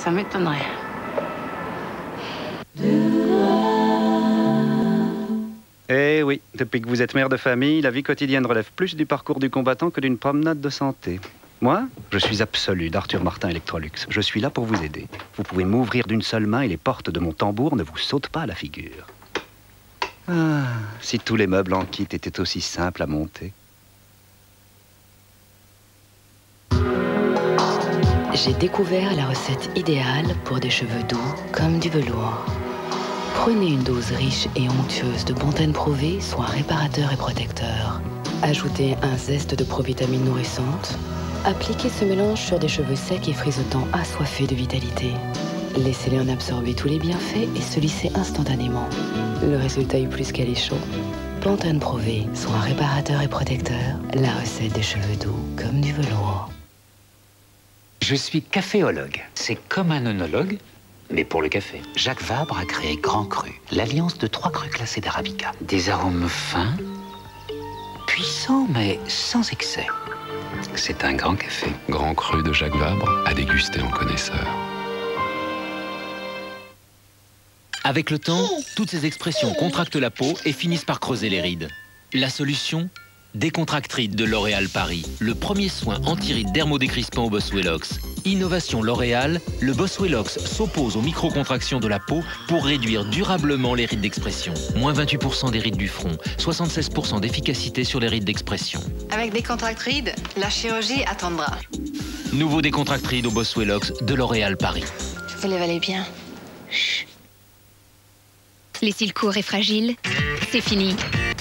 Ça m'étonnerait. Eh oui, depuis que vous êtes mère de famille, la vie quotidienne relève plus du parcours du combattant que d'une promenade de santé. Moi, je suis absolu d'Arthur Martin Electrolux. Je suis là pour vous aider. Vous pouvez m'ouvrir d'une seule main et les portes de mon tambour ne vous sautent pas à la figure. Ah, si tous les meubles en kit étaient aussi simples à monter. J'ai découvert la recette idéale pour des cheveux doux comme du velours. Prenez une dose riche et onctueuse de Bontaine Pro V, soit réparateur et protecteur. Ajoutez un zeste de provitamines nourrissantes. Appliquez ce mélange sur des cheveux secs et frisotants assoiffés de vitalité. Laissez-les en absorber tous les bienfaits et se lisser instantanément. Le résultat est plus qu'alléchant. Bontaine Pro V, soit réparateur et protecteur. La recette des cheveux doux comme du velours. Je suis caféologue. C'est comme un œnologue, mais pour le café. Jacques Vabre a créé Grand Cru, l'alliance de 3 crus classés d'Arabica. Des arômes fins, puissants, mais sans excès. C'est un grand café. Grand Cru de Jacques Vabre, à déguster en connaisseur. Avec le temps, toutes ces expressions contractent la peau et finissent par creuser les rides. La solution ? Décontractrite de L'Oréal Paris, le premier soin anti-rides dermodécrispant au Boswellox. Innovation L'Oréal, le Boswellox s'oppose aux microcontractions de la peau pour réduire durablement les rides d'expression. Moins 28% des rides du front, 76% d'efficacité sur les rides d'expression. Avec Décontractride, la chirurgie attendra. Nouveau Décontractride au Boswellox de L'Oréal Paris. Vous les valez bien. Chut. Les cils courts et fragiles, c'est fini.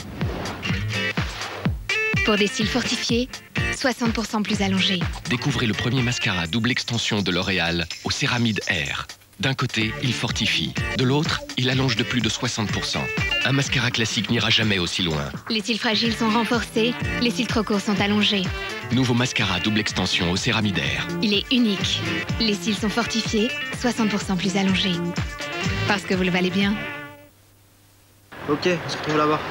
Pour des cils fortifiés, 60% plus allongés. Découvrez le premier mascara double extension de L'Oréal au Céramide Air. D'un côté, il fortifie. De l'autre, il allonge de plus de 60%. Un mascara classique n'ira jamais aussi loin. Les cils fragiles sont renforcés, les cils trop courts sont allongés. Nouveau mascara double extension au Céramide Air. Il est unique. Les cils sont fortifiés, 60% plus allongés. Parce que vous le valez bien. Ok, on se retrouve là-bas.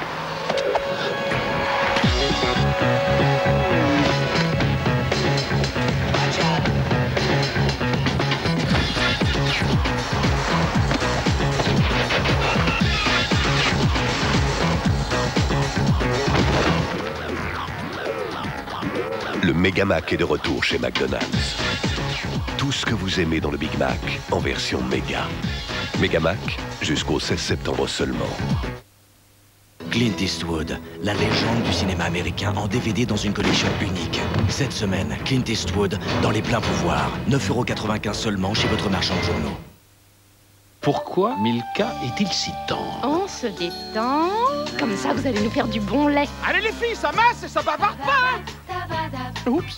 Le Mega Mac est de retour chez McDonald's. Tout ce que vous aimez dans le Big Mac en version méga. Mega Mac, jusqu'au 16 septembre seulement. Clint Eastwood, la légende du cinéma américain en DVD dans une collection unique. Cette semaine, Clint Eastwood dans les pleins pouvoirs. 9,95 € seulement chez votre marchand de journaux. Pourquoi Milka est-il si tendre? On se détend. Comme ça, vous allez nous faire du bon lait. Allez les filles, ça masse et ça bavarde pas. Oups.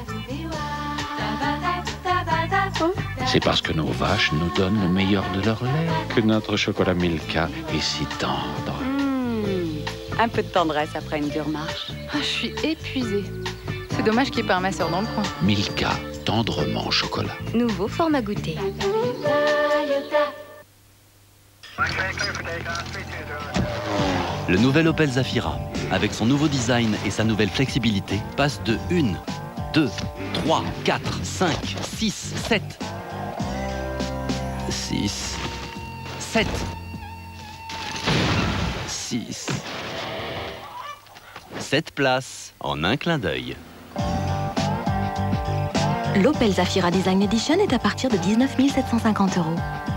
C'est parce que nos vaches nous donnent le meilleur de leur lait que notre chocolat Milka est si tendre. Un peu de tendresse après une dure marche. Ah, je suis épuisée. C'est dommage qu'il n'y ait pas un masseur dans le coin. Milka, tendrement chocolat. Nouveau format goûter. Le nouvel Opel Zafira, avec son nouveau design et sa nouvelle flexibilité, passe de 1, 2, 3, 4, 5, 6, 7. 6, 7, 6. 7 places en un clin d'œil. L'Opel Zafira Design Edition est à partir de 19 750 €.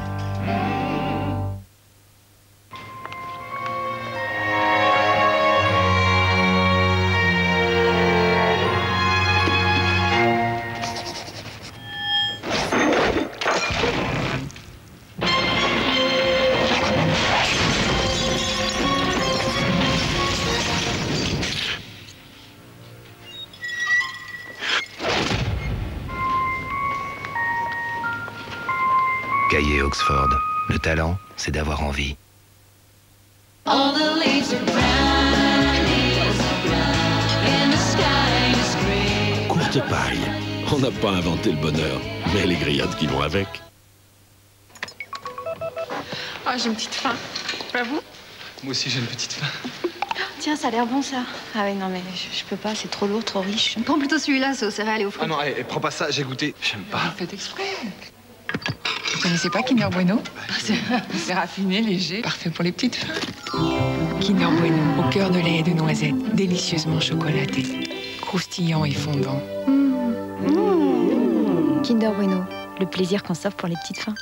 Cahiers Oxford. Le talent, c'est d'avoir envie. Courte paille. On n'a pas inventé le bonheur, mais les grillades qui vont avec. Oh, j'ai une petite faim. Pas vous? Moi aussi, j'ai une petite faim. Tiens, ça a l'air bon, ça. Ah oui, non, mais je peux pas, c'est trop lourd, trop riche. Prends plutôt celui-là, c'est aux céréales et aux fruits. Ah non, prends pas ça, j'ai goûté. J'aime pas. Faites exprès. connaissez pas Kinder Bueno? C'est raffiné, léger, parfait pour les petites fins. Kinder Bueno, au cœur de lait et de noisettes, délicieusement chocolaté, croustillant et fondant. Kinder Bueno, le plaisir qu'on s'offre pour les petites fins.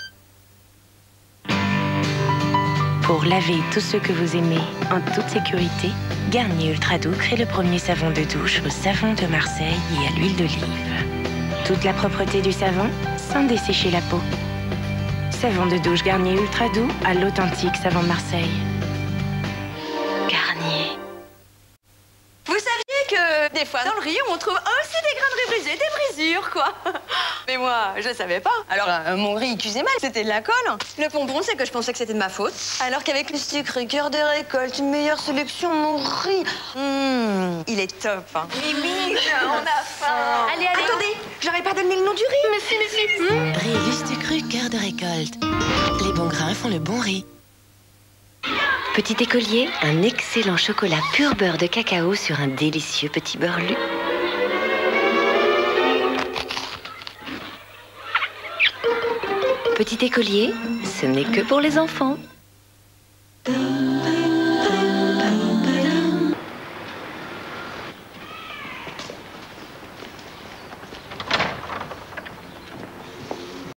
Pour laver tous ceux que vous aimez en toute sécurité, Garnier Ultra Doux crée le premier savon de douche au savon de Marseille et à l'huile d'olive. Toute la propreté du savon sans dessécher la peau. Savon de douche Garnier Ultra Doux à l'authentique savon de Marseille. Garnier. Vous saviez que des fois dans le riz on trouve aussi des grains de riz brisés, des brisures quoi. Mais moi je savais pas. Alors mon riz il cuisait mal, c'était de la colle. Le pompon c'est que je pensais que c'était de ma faute. Alors qu'avec le sucre, cœur de récolte, une meilleure sélection, mon riz, il est top. Hein. Mimi, on a faim. Allez, Attendez, j'aurais pas donné le nom du riz. Mais si. Riz juste cru, cœur de récolte. Les bons grains font le bon riz. Petit écolier, un excellent chocolat pur beurre de cacao sur un délicieux petit beurre lu. Petit écolier, ce n'est que pour les enfants.